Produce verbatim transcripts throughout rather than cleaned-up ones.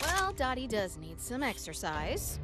Well, Dottie does need some exercise.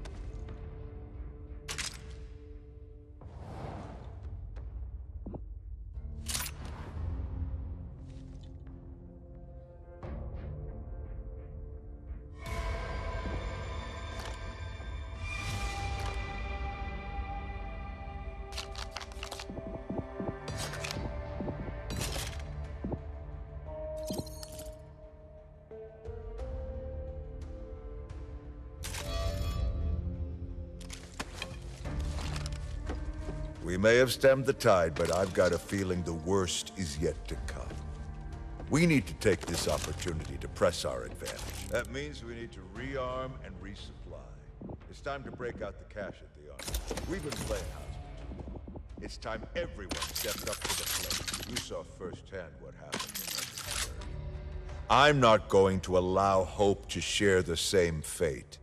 We may have stemmed the tide, but I've got a feeling the worst is yet to come. We need to take this opportunity to press our advantage. That means we need to rearm and resupply. It's time to break out the cash at the Armory. We've been playing house for too long. It's time everyone stepped up to the plate. You saw firsthand what happened in Ridden. I'm not going to allow Hope to share the same fate.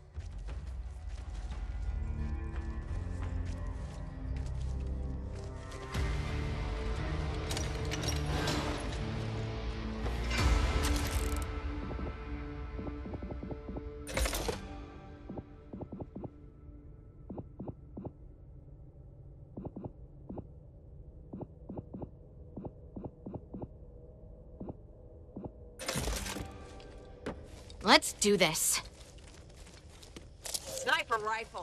Let's do this. Sniper rifle.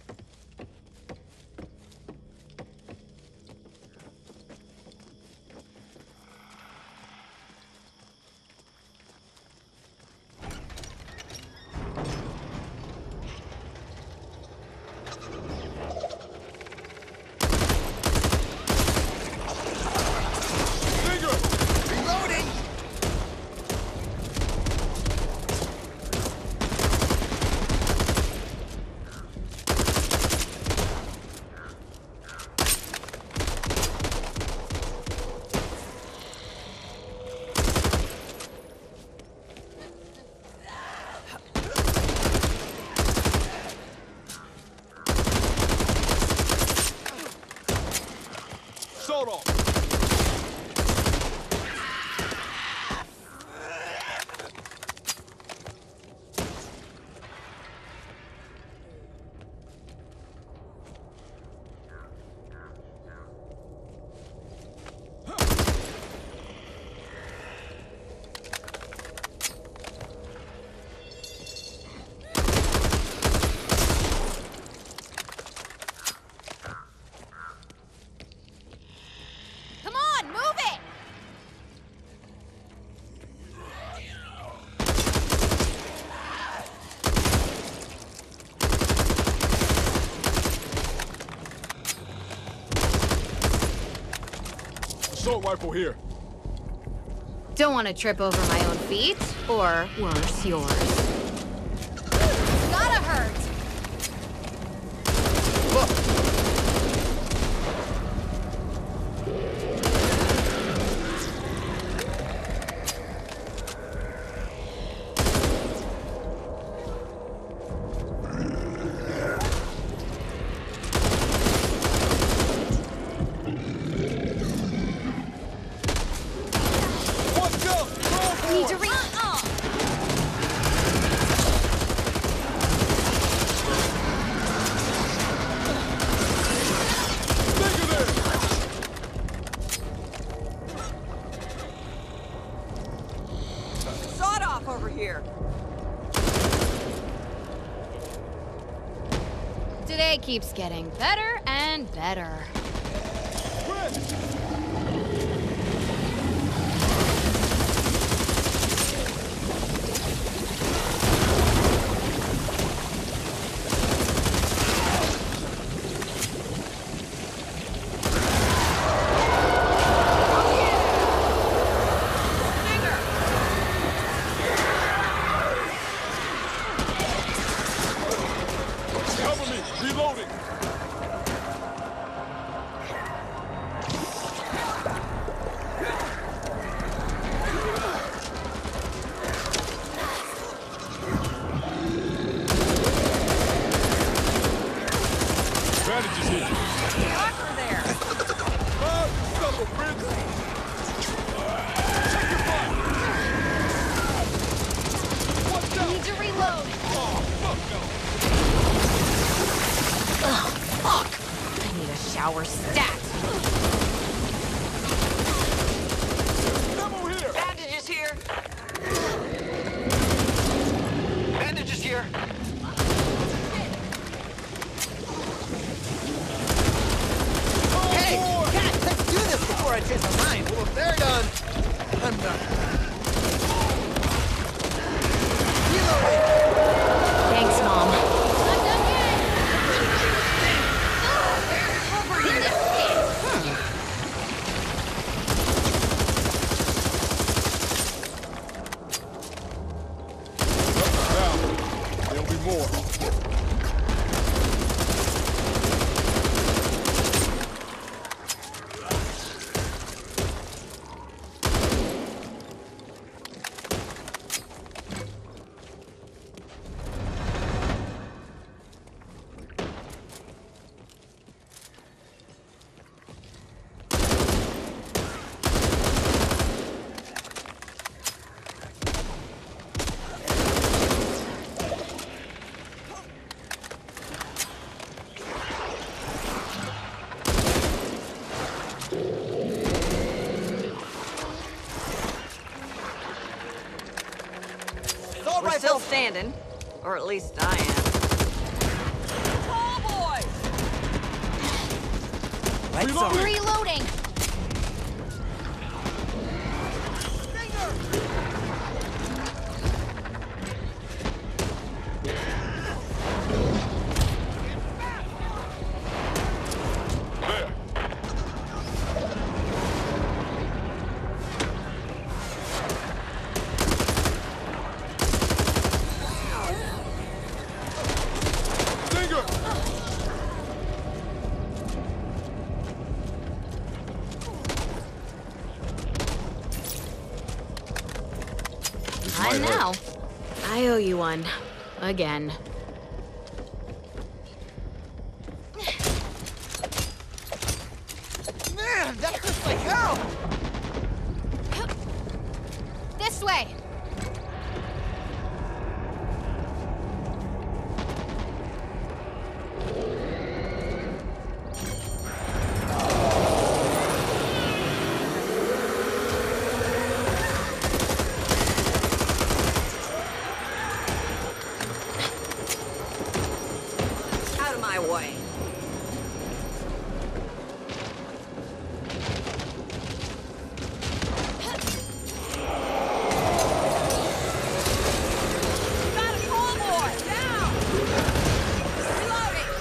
Assault rifle here. Don't want to trip over my own feet, or worse, yours. Gotta hurt! Look! Today keeps getting better and better. reload! Oh, fuck Ugh, fuck! I need a shower stat. no! Ammo here! Bandages here! Bandages here! Hey, Cat, let's do this before I change my mind. Well, if they're done, I'm done. Reloading. Thanks, Mom. I'm done yet! Covered in this shit! Hmm. Now, there'll be more. Assault We're still rifle. standing. Or at least I am. Oh, boy! Lights on. Reloading! There. Stinger! This I might hurt. know. I owe you one. Again. Man, that hurts like hell. This way! Out of my way. Got a call boy! Down! Reloading!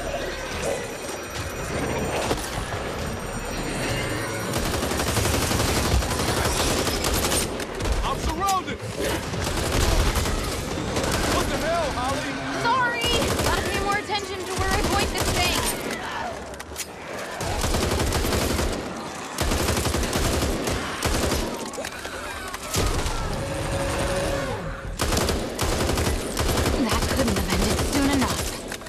I'm surrounded! What the hell, Holly? Sorry! Gotta pay more attention to where I point this thing! That couldn't have ended soon enough.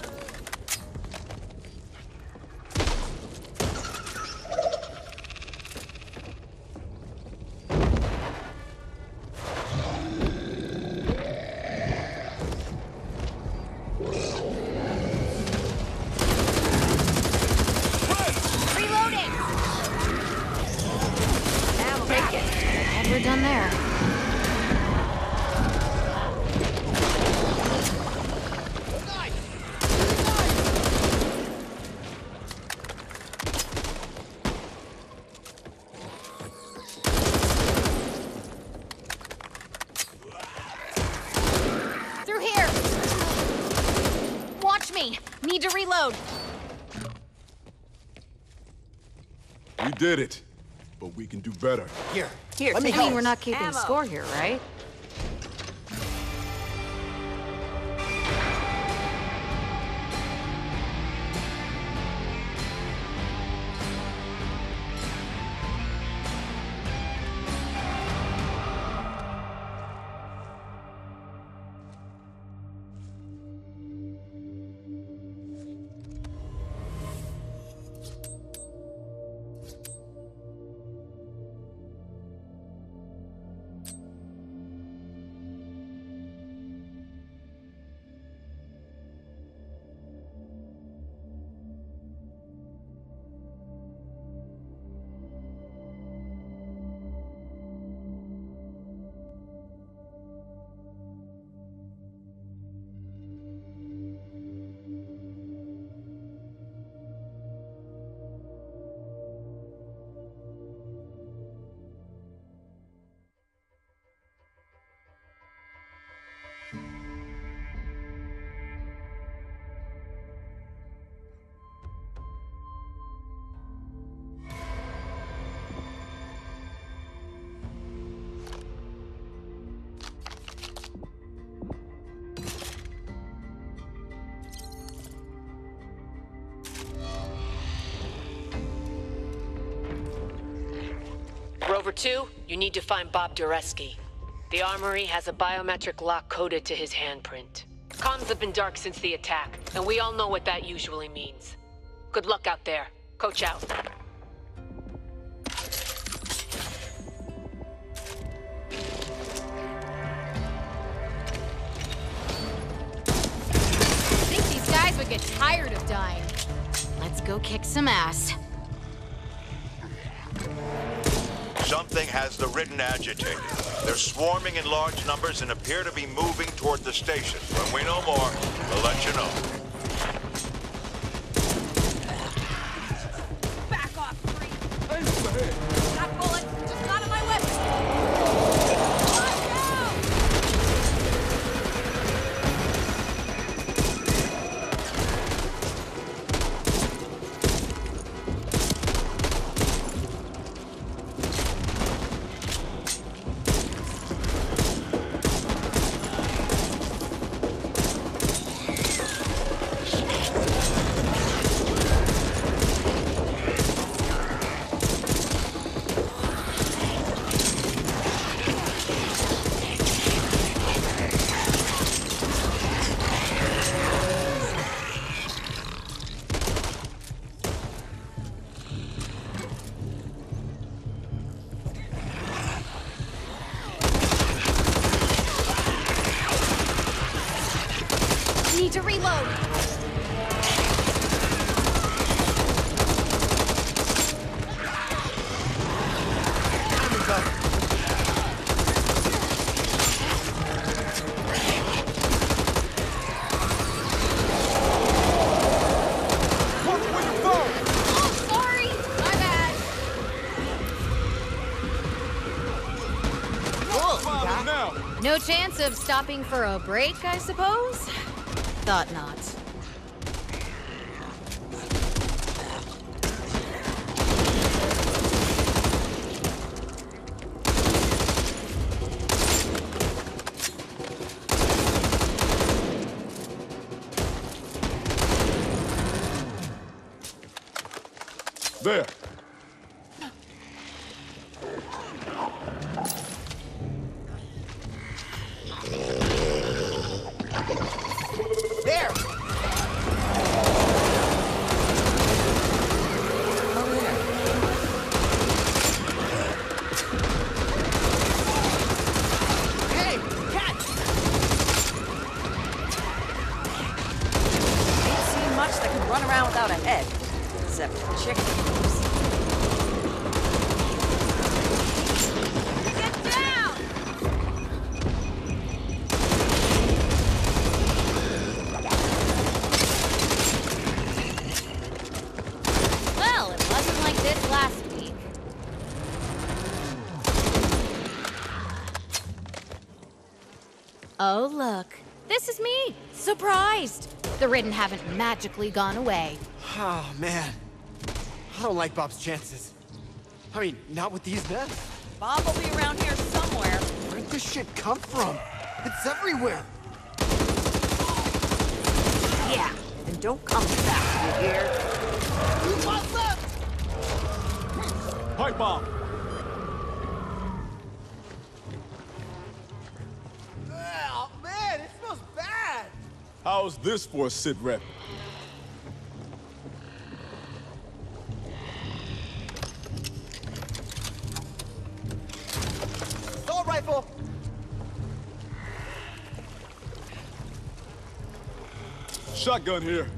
Reloading! Ammo Take back. it. And we're done there. Through here! Watch me! Need to reload! We did it, but we can do better. Here, Here, let me I take help. mean, we're not keeping Ammo. score here, right? two, you need to find Bob Dureski. The Armory has a biometric lock coded to his handprint. Comms have been dark since the attack, and we all know what that usually means. Good luck out there. Coach out. I think these guys would get tired of dying. Let's go kick some ass. Something has the Ridden agitated. They're swarming in large numbers and appear to be moving toward the station. When we know more, we'll let you know. Back off, freak! That bullet just got in my weapon! Watch out! Need to reload. Oh, sorry. My bad. No chance of stopping for a break, I suppose? Thought not. There. There! Hey, catch! Ain't seen much that can run around without a head. Except chickens. Get down! Well, it wasn't like this last week. Oh, look. This is me. Surprised. The Ridden haven't magically gone away. Oh, man. I don't like Bob's chances. I mean, not with these men. Bob will be around here somewhere. Where'd this shit come from? It's everywhere. Yeah, and don't come back, you hear? What's up? Pipe bomb. Oh, man, it smells bad. How's this for a sit rep? Assault rifle. Shotgun here.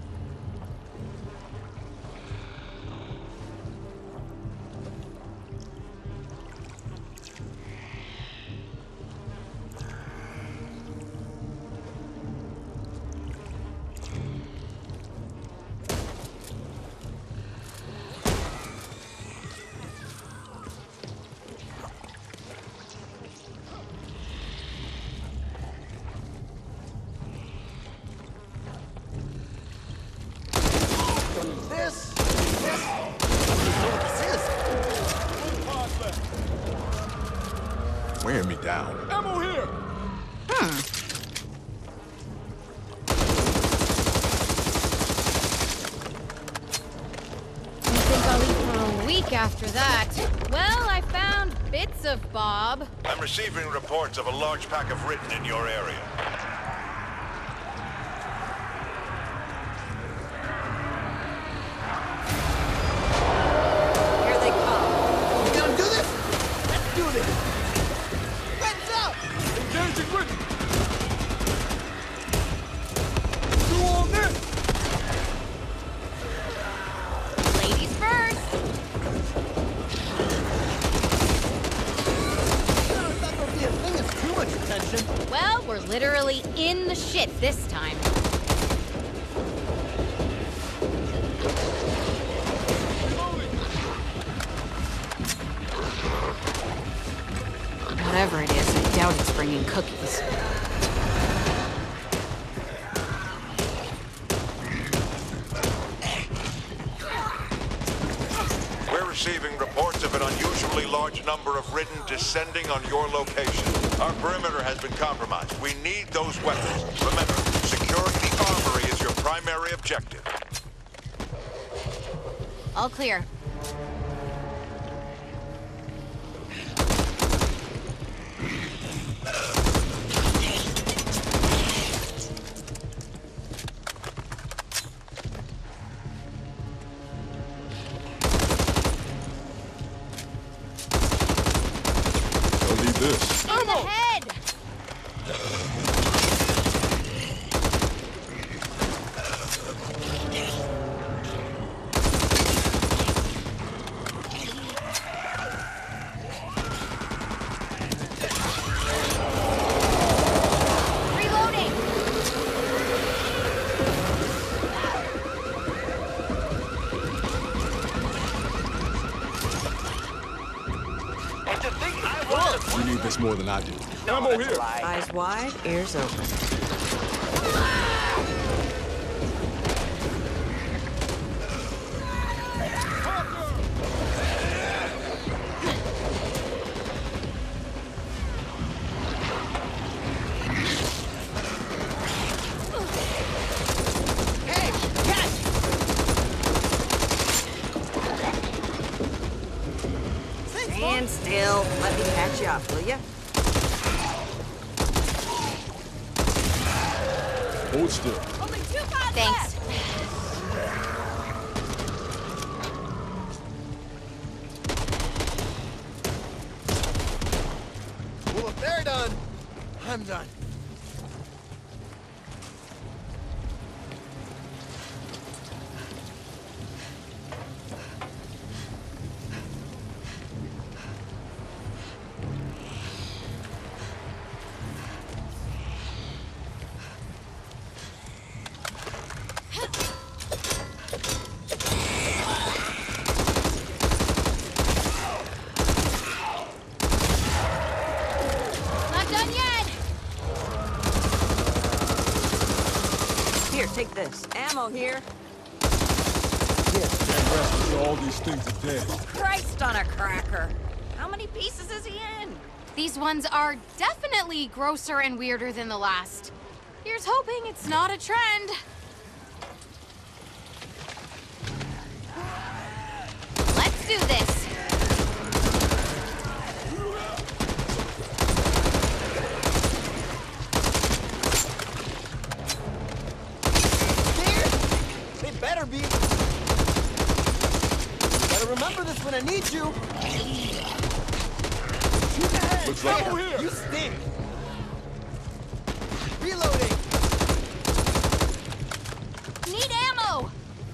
This. This. I don't know what this is. Wearing me down. Ammo here! I think I'll eat for a week after that. Well, I found bits of Bob. I'm receiving reports of a large pack of Ridden in your area. Here they come. You gonna do this? Let's do this! Heads up! Engaging Ridden! Do all this! Ladies first. I thought there'd be a thing of too much attention. Well, we're literally in the shit this time. Whatever it is, I doubt it's bringing cookies. We're receiving reports of an unusually large number of Ridden descending on your location. Our perimeter has been compromised. We need those weapons. Remember, securing the armory is your primary objective. All clear. I'll need this. In the head! Reloading! You need this more than I do. Ammo here! Eyes wide, ears open. Hey, catch! Stand still. Let me catch you up, will ya? Hold still. Only two pods Thanks. Well, if they're done, I'm done. Not done yet! Here, take this. Ammo here. And rest until all these things are dead. Christ on a cracker. How many pieces is he in? These ones are definitely grosser and weirder than the last. Here's hoping it's not a trend. Let's do this. Here? They better be. Better remember this when I need you. Shoot the head. Looks like- Hey, Ammo here. you stink. Reloading. Need ammo!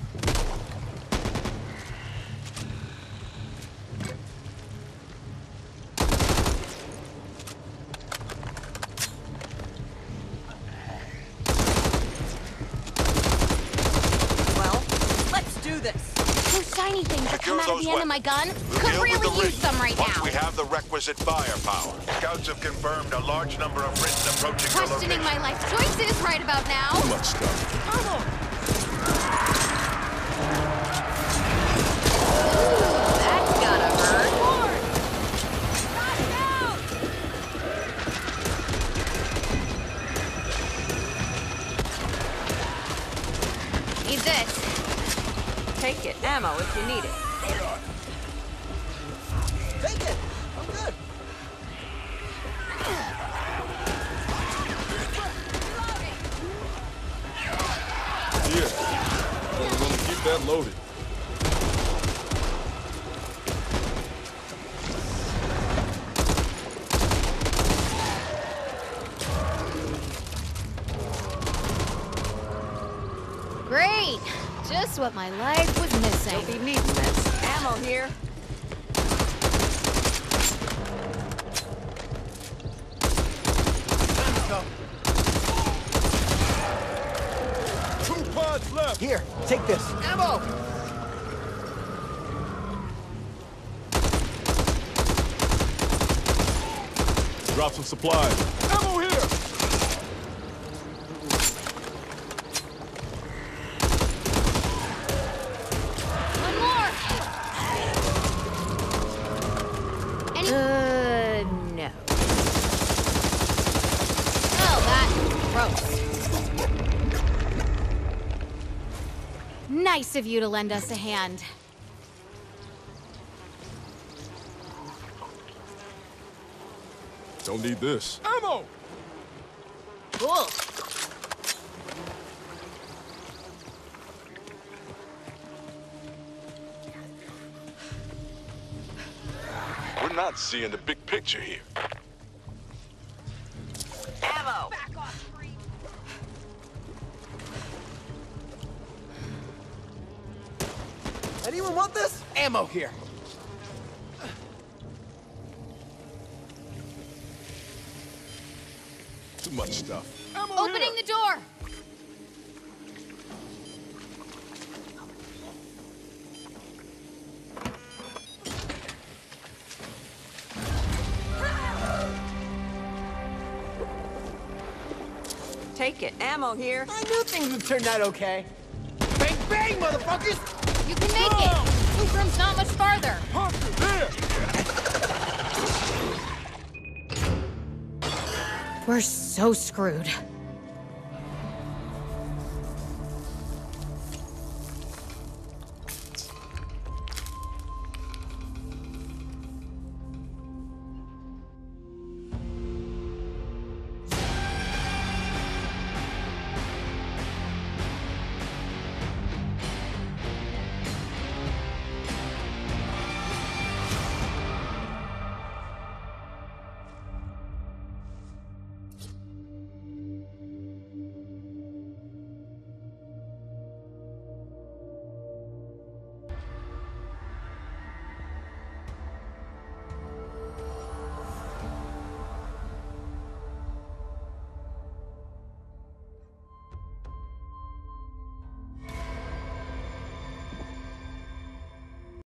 Well, let's do this. Those shiny things that come Secure out of those the end of my gun We'll could deal with really the use Ridden some right once now. we have the requisite firepower. Scouts have confirmed a large number of Ridden approaching the Questioning location. my life choices right about now. Too much stuff. That's gotta hurt. Need this. Take it. Ammo if you need it. Take it. I'm good. that loaded. Great! Just what my life was missing. You'll be needing this. Ammo here. Time to go. Two pods left. Here, take this. Ammo! Drop some supplies. Ammo here. One more! Any... Uh, no. Oh, that's gross. Nice of you to lend us a hand. Don't need this. Ammo! Cool. We're not seeing the big picture here. Ammo. Anyone want this? Ammo here. Too much stuff. Ammo Opening here. the door! Take it. Ammo here. I knew things would turn out okay. Bang, bang, motherfuckers! You can make it! Loot room's not much farther. Here. We're so screwed.